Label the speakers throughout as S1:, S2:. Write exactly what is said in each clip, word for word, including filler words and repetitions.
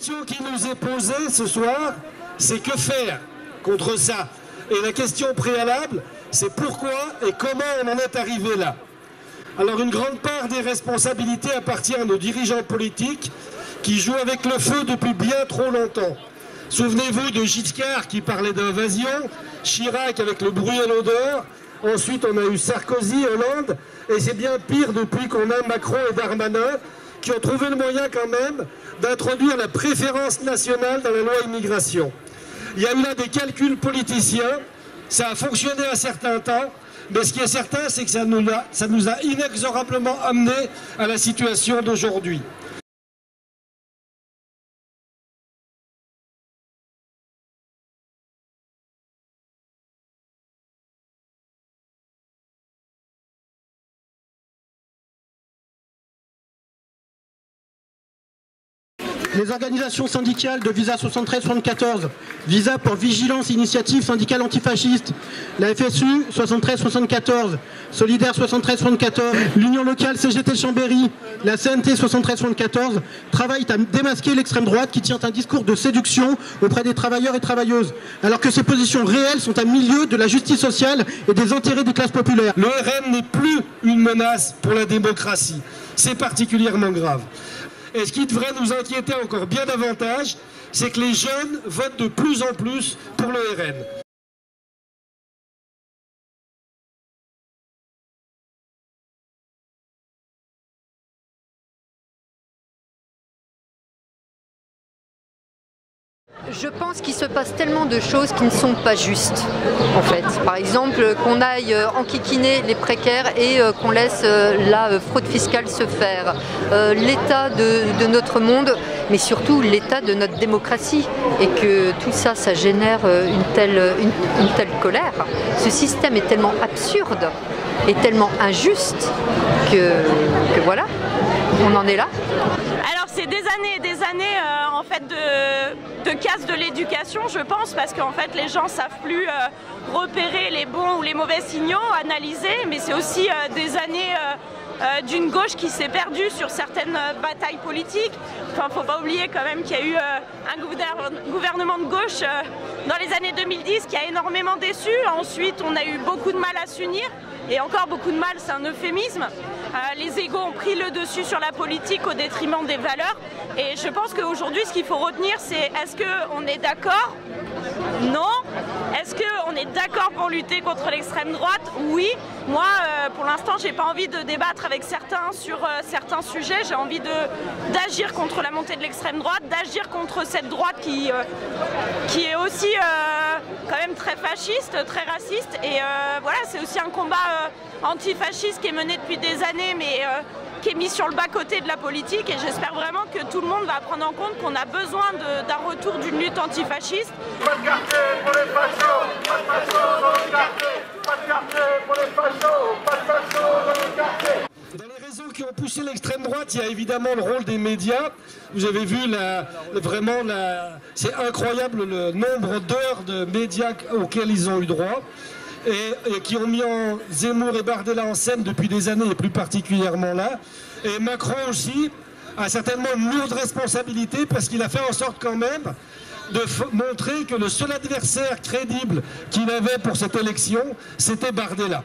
S1: question qui nous est posée ce soir, c'est que faire contre ça? Et la question préalable, c'est pourquoi et comment on en est arrivé là. Alors une grande part des responsabilités appartient à nos dirigeants politiques qui jouent avec le feu depuis bien trop longtemps. Souvenez-vous de Giscard qui parlait d'invasion, Chirac avec le bruit et l'odeur, ensuite on a eu Sarkozy, Hollande, et c'est bien pire depuis qu'on a Macron et Darmanin qui ont trouvé le moyen quand même d'introduire la préférence nationale dans la loi immigration. Il y a eu là des calculs politiciens, ça a fonctionné un certain temps, mais ce qui est certain, c'est que ça nous a, ça nous a inexorablement amené à la situation d'aujourd'hui.
S2: Les organisations syndicales de Visa soixante-treize soixante-quatorze, Visa pour Vigilance Initiative Syndicale Antifasciste, la F S U soixante-treize soixante-quatorze, Solidaire soixante-treize soixante-quatorze, l'Union Locale C G T Chambéry, la C N T soixante-treize soixante-quatorze travaillent à démasquer l'extrême droite qui tient un discours de séduction auprès des travailleurs et travailleuses, alors que ces positions réelles sont à milieu de la justice sociale et des intérêts des classes populaires.
S1: Le R N n'est plus une menace pour la démocratie, c'est particulièrement grave. Et ce qui devrait nous inquiéter encore bien davantage, c'est que les jeunes votent de plus en plus pour le R N.
S3: Je pense qu'il se passe tellement de choses qui ne sont pas justes, en fait. Par exemple, qu'on aille enquiquiner les précaires et qu'on laisse la fraude fiscale se faire. Euh, l'état de, de notre monde, mais surtout l'état de notre démocratie. Et que tout ça, ça génère une telle, une, une telle colère. Ce système est tellement absurde et tellement injuste que, que voilà, on en est là.
S4: Alors c'est des années et des années euh, en fait de, de casse de l'éducation, je pense, parce qu'en fait les gens savent plus euh, repérer les bons ou les mauvais signaux, analyser, mais c'est aussi euh, des années euh, euh, d'une gauche qui s'est perdue sur certaines euh, batailles politiques. Enfin, faut pas oublier quand même qu'il y a eu euh, un gouvernement de gauche euh, dans les années deux mille dix qui a énormément déçu. Ensuite, on a eu beaucoup de mal à s'unir. Et encore beaucoup de mal, c'est un euphémisme. Euh, les égos ont pris le dessus sur la politique au détriment des valeurs. Et je pense qu'aujourd'hui, ce qu'il faut retenir, c'est est-ce qu'on est d'accord? Non. Est-ce qu'on est d'accord pour lutter contre l'extrême droite? Oui. Moi, euh, pour l'instant, j'ai pas envie de débattre avec certains sur euh, certains sujets. J'ai envie d'agir contre la montée de l'extrême droite, d'agir contre cette droite qui, euh, qui est aussi euh, quand même très fasciste, très raciste. Et euh, voilà, c'est aussi un combat euh, antifasciste qui est mené depuis des années, mais euh, qui est mis sur le bas-côté de la politique. Et j'espère vraiment que tout le monde va prendre en compte qu'on a besoin d'un retour d'une lutte antifasciste.
S5: Pas de quartier pour les fachos, pas de fachos dans le quartier, pas de quartier pour les fachos, pas de fachos dans le quartier.
S1: Dans les réseaux qui ont poussé l'extrême droite, il y a évidemment le rôle des médias. Vous avez vu la, vraiment, la, c'est incroyable le nombre d'heures de médias auxquels ils ont eu droit. Et, et qui ont mis en Zemmour et Bardella en scène depuis des années, et plus particulièrement là. Et Macron aussi a certainement une lourde responsabilité parce qu'il a fait en sorte quand même de montrer que le seul adversaire crédible qu'il avait pour cette élection, c'était Bardella.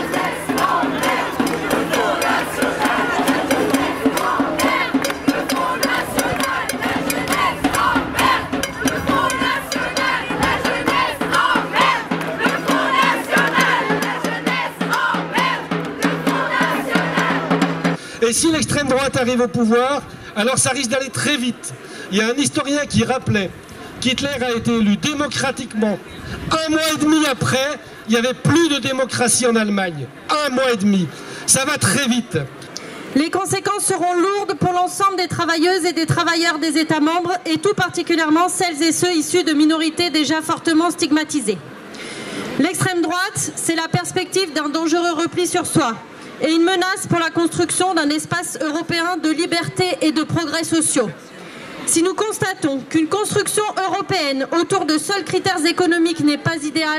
S1: Et si l'extrême droite arrive au pouvoir, alors ça risque d'aller très vite. Il y a un historien qui rappelait qu'Hitler a été élu démocratiquement. Un mois et demi après, il n'y avait plus de démocratie en Allemagne. Un mois et demi. Ça va très vite.
S6: Les conséquences seront lourdes pour l'ensemble des travailleuses et des travailleurs des États membres, et tout particulièrement celles et ceux issus de minorités déjà fortement stigmatisées. L'extrême droite, c'est la perspective d'un dangereux repli sur soi et une menace pour la construction d'un espace européen de liberté et de progrès sociaux. Si nous constatons qu'une construction européenne autour de seuls critères économiques n'est pas idéale,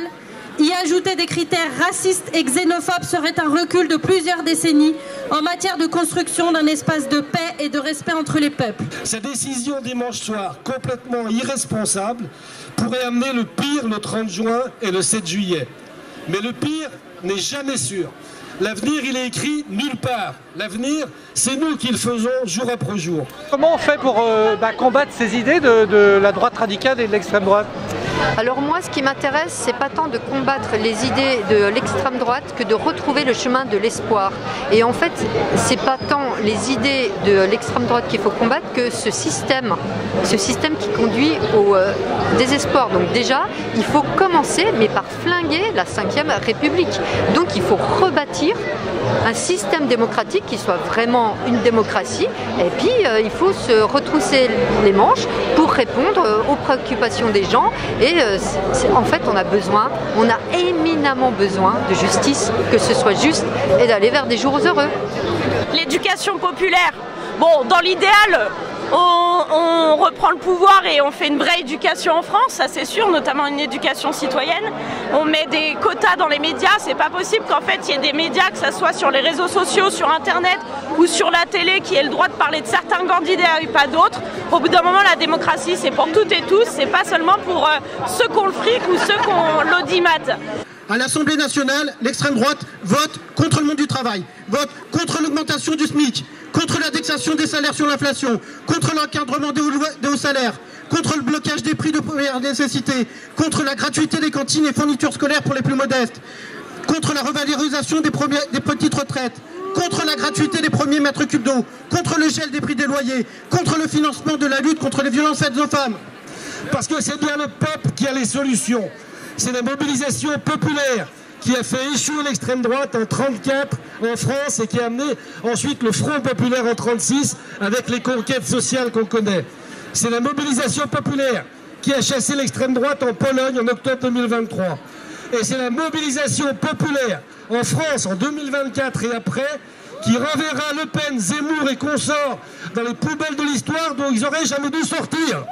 S6: Y ajouter des critères racistes et xénophobes serait un recul de plusieurs décennies en matière de construction d'un espace de paix et de respect entre les peuples.
S1: Cette décision dimanche soir, complètement irresponsable, pourrait amener le pire le trente juin et le sept juillet. Mais le pire n'est jamais sûr. L'avenir, il est écrit nulle part. L'avenir, c'est nous qui le faisons jour après jour.
S7: Comment on fait pour euh, bah, combattre ces idées de, de la droite radicale et de l'extrême droite ?
S3: Alors moi, ce qui m'intéresse, c'est pas tant de combattre les idées de l'extrême droite que de retrouver le chemin de l'espoir. Et en fait, c'est pas tant les idées de l'extrême droite qu'il faut combattre que ce système, ce système qui conduit au euh, désespoir. Donc déjà, il faut commencer, mais par flinguer la cinquième République. Donc il faut rebâtir un système démocratique qui soit vraiment une démocratie. Et puis, euh, il faut se retrousser les manches pour répondre euh, aux préoccupations des gens. Et euh, c'est, en fait, on a besoin, on a éminemment besoin de justice, que ce soit juste et d'aller vers des jours heureux.
S4: L'éducation populaire, bon, dans l'idéal, on, on reprend le pouvoir et on fait une vraie éducation en France, ça c'est sûr, notamment une éducation citoyenne. On met des quotas dans les médias, c'est pas possible qu'en fait il y ait des médias, que ce soit sur les réseaux sociaux, sur internet ou sur la télé, qui aient le droit de parler de certains candidats et pas d'autres. Au bout d'un moment, la démocratie c'est pour toutes et tous, c'est pas seulement pour euh, ceux qui ont le fric ou ceux qui ont l'audimat.
S2: À l'Assemblée nationale, l'extrême droite vote contre le monde du travail, vote contre l'augmentation du SMIC, contre l'indexation des salaires sur l'inflation, contre l'encadrement des hauts, des hauts salaires, contre le blocage des prix de première nécessité, contre la gratuité des cantines et fournitures scolaires pour les plus modestes, contre la revalorisation des, premiers, des petites retraites, contre la gratuité des premiers mètres cubes d'eau, contre le gel des prix des loyers, contre le financement de la lutte contre les violences faites aux femmes.
S1: Parce que c'est bien le peuple qui a les solutions. C'est la mobilisation populaire qui a fait échouer l'extrême droite en trente-quatre en France et qui a amené ensuite le Front populaire en trente-six avec les conquêtes sociales qu'on connaît. C'est la mobilisation populaire qui a chassé l'extrême droite en Pologne en octobre deux mille vingt-trois. Et c'est la mobilisation populaire en France en deux mille vingt-quatre et après qui renverra Le Pen, Zemmour et consorts dans les poubelles de l'histoire dont ils n'auraient jamais dû sortir.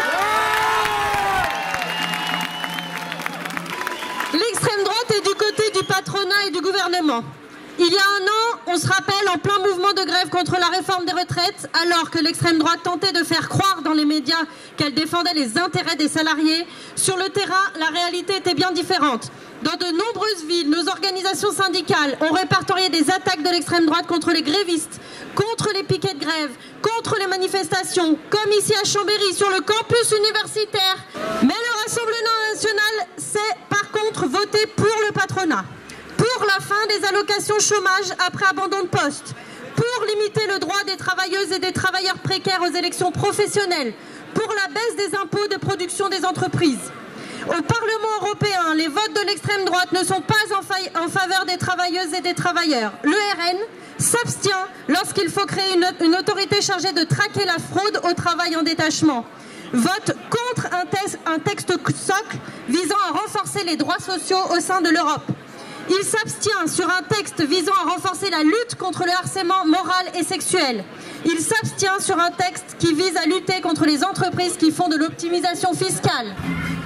S6: L'extrême droite est du côté du patronat et du gouvernement. Il y a un an, on se rappelle, en plein mouvement de grève contre la réforme des retraites, alors que l'extrême droite tentait de faire croire dans les médias qu'elle défendait les intérêts des salariés, sur le terrain, la réalité était bien différente. Dans de nombreuses villes, nos organisations syndicales ont répertorié des attaques de l'extrême droite contre les grévistes, contre les piquets de grève, contre les manifestations, comme ici à Chambéry, sur le campus universitaire. Mais le Rassemblement national s'est par contre voté pour le patronat, pour la fin des allocations chômage après abandon de poste, pour limiter le droit des travailleuses et des travailleurs précaires aux élections professionnelles, pour la baisse des impôts de production des entreprises. Au Parlement européen, les votes de l'extrême droite ne sont pas en, fa en faveur des travailleuses et des travailleurs. Le R N s'abstient lorsqu'il faut créer une, une autorité chargée de traquer la fraude au travail en détachement. Vote contre un, te un texte socle visant à renforcer les droits sociaux au sein de l'Europe. Il s'abstient sur un texte visant à renforcer la lutte contre le harcèlement moral et sexuel. Il s'abstient sur un texte qui vise à lutter contre les entreprises qui font de l'optimisation fiscale.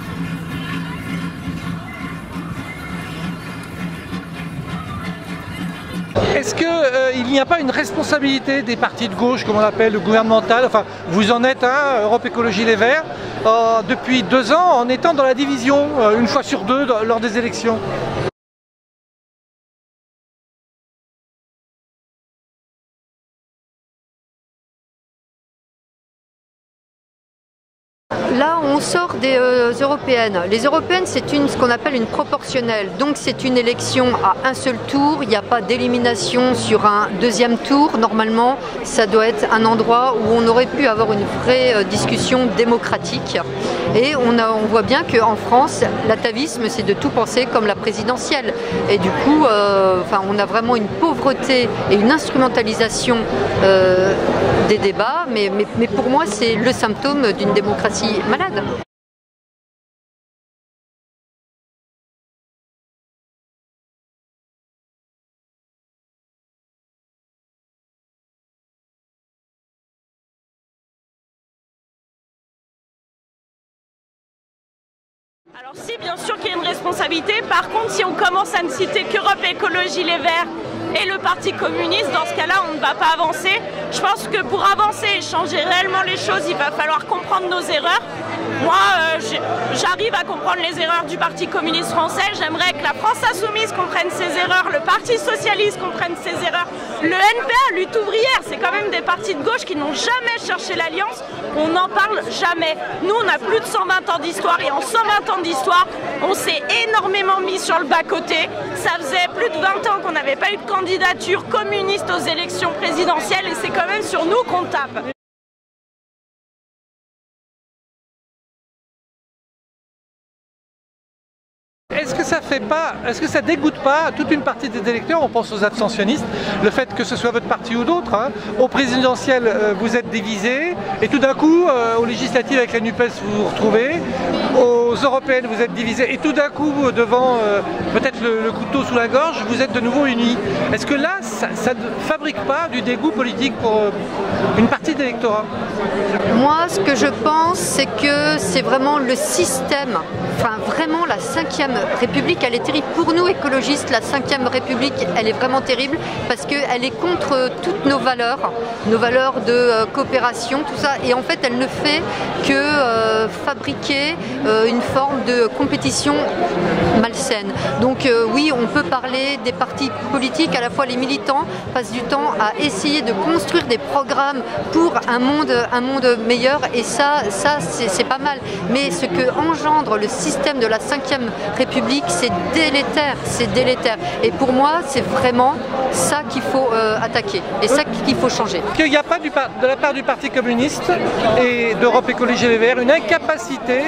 S7: Est-ce qu'il euh, n'y a pas une responsabilité des partis de gauche, comme on l'appelle, le gouvernemental, enfin vous en êtes un, Europe Écologie Les Verts, euh, depuis deux ans en étant dans la division, euh, une fois sur deux dans, lors des élections?
S3: Là, on sort des euh, européennes. Les européennes, c'est une, ce qu'on appelle une proportionnelle. Donc, c'est une élection à un seul tour. Il n'y a pas d'élimination sur un deuxième tour. Normalement, ça doit être un endroit où on aurait pu avoir une vraie euh, discussion démocratique. Et on, a, on voit bien qu'en France, l'atavisme, c'est de tout penser comme la présidentielle. Et du coup, euh, enfin, on a vraiment une pauvreté et une instrumentalisation euh, des débats. Mais, mais, mais pour moi, c'est le symptôme d'une démocratie malade.
S4: Alors si, bien sûr qu'il y a une responsabilité. Par contre, si on commence à ne citer qu'Europe Écologie Les Verts et le Parti communiste, dans ce cas-là, on ne va pas avancer. Je pense que pour avancer et changer réellement les choses, il va falloir comprendre nos erreurs. Moi, euh, j'arrive à comprendre les erreurs du Parti communiste français. J'aimerais que la France insoumise comprenne ses erreurs, le Parti socialiste comprenne ses erreurs, le N P A, Lutte ouvrière, c'est quand même des partis de gauche qui n'ont jamais cherché l'alliance. On n'en parle jamais. Nous, on a plus de cent vingt ans d'histoire et en cent vingt ans d'histoire, on s'est énormément mis sur le bas-côté. Ça faisait plus de vingt ans qu'on n'avait pas eu de candidature communiste aux élections présidentielles et c'est quand même sur nous qu'on tape.
S7: Est-ce que ça fait pas, est-ce que ça dégoûte pas toute une partie des électeurs, on pense aux abstentionnistes, le fait que ce soit votre parti ou d'autres, hein, au présidentiel euh, vous êtes divisés, et tout d'un coup, euh, aux législatives avec la NUPES vous vous retrouvez, aux européennes vous êtes divisés, et tout d'un coup, devant euh, peut-être le, le couteau sous la gorge, vous êtes de nouveau unis. Est-ce que là, ça, ça ne fabrique pas du dégoût politique pour euh, une partie de l'électorat?
S3: Moi, ce que je pense, c'est que c'est vraiment le système, enfin vraiment la cinquième République, elle est terrible. Pour nous, écologistes, la cinquième République, elle est vraiment terrible parce qu'elle est contre toutes nos valeurs, nos valeurs de euh, coopération, tout ça. Et en fait, elle ne fait que euh, fabriquer euh, une forme de compétition malsaine. Donc euh, oui, on peut parler des partis politiques, à la fois les militants passent du temps à essayer de construire des programmes pour un monde, un monde meilleur. Et ça, ça c'est pas mal. Mais ce que engendre le système de la cinquième République, c'est délétère, c'est délétère. Et pour moi, c'est vraiment ça qu'il faut euh, attaquer et ça qu'il faut changer.
S7: Qu'il n'y a pas du, de la part du Parti communiste et d'Europe Écologie Les Verts une incapacité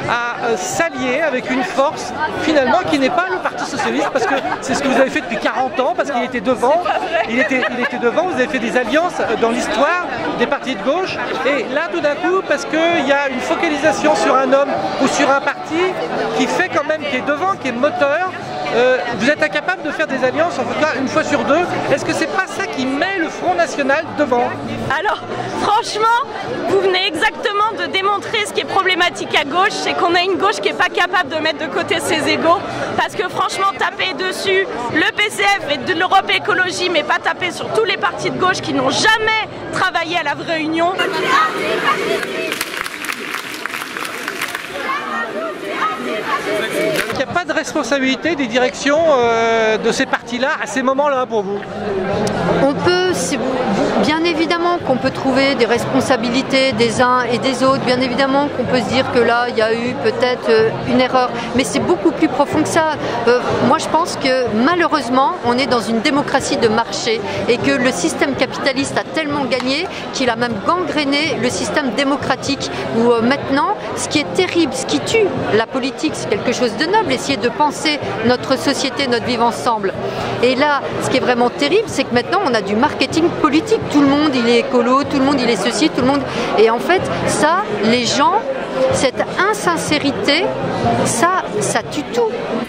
S7: à euh, s'allier avec une force finalement qui n'est pas le Parti socialiste, parce que c'est ce que vous avez fait depuis quarante ans, parce qu'il était devant, il était, il était devant, vous avez fait des alliances dans l'histoire des partis de gauche, et là tout d'un coup, parce qu'il y a une focalisation sur un homme ou sur un parti qui fait quand même, qui est devant, qui est moteur, euh, vous êtes incapable de faire des alliances, en tout cas une fois sur deux. Est-ce que c'est pas ça qui met le Front National devant?
S4: Alors, franchement, vous venez exactement de démontrer ce qui est problématique à gauche, c'est qu'on a une gauche qui n'est pas capable de mettre de côté ses égos, parce que franchement, taper dessus le P C F et de l'Europe Écologie, mais pas taper sur tous les partis de gauche qui n'ont jamais travaillé à la vraie union.
S7: Il n'y a pas de responsabilité des directions euh, de ces partis-là à ces moments-là pour vous?
S3: On peut, bien évidemment qu'on peut trouver des responsabilités des uns et des autres, bien évidemment qu'on peut se dire que là il y a eu peut-être une erreur, mais c'est beaucoup plus profond que ça. Euh, moi je pense que malheureusement on est dans une démocratie de marché et que le système capitaliste a tellement gagné qu'il a même gangréné le système démocratique où euh, maintenant ce qui est terrible, ce qui tue la politique, c'est quelque chose de noble, essayer de penser notre société, notre vivre ensemble. Et là, ce qui est vraiment terrible, c'est que maintenant on a du marketing politique. Tout le monde il est écolo, tout le monde il est ceci, tout le monde. Et en fait, ça, les gens, cette insincérité, ça, ça tue tout.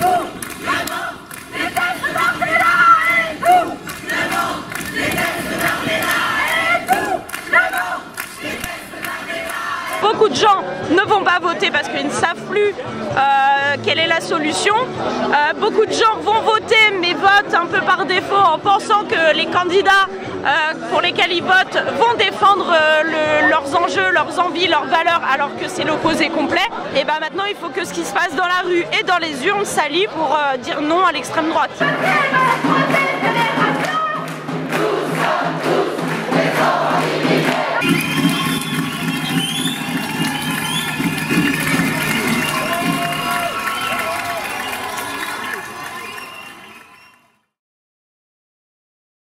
S4: Beaucoup de gens ne vont pas voter parce qu'ils ne savent plus euh, quelle est la solution. Euh, beaucoup de gens vont voter mais votent un peu par défaut en pensant que les candidats euh, pour lesquels ils votent vont défendre euh, le, leurs enjeux, leurs envies, leurs valeurs, alors que c'est l'opposé complet. Et ben maintenant il faut que ce qui se passe dans la rue et dans les urnes s'allie pour euh, dire non à l'extrême droite.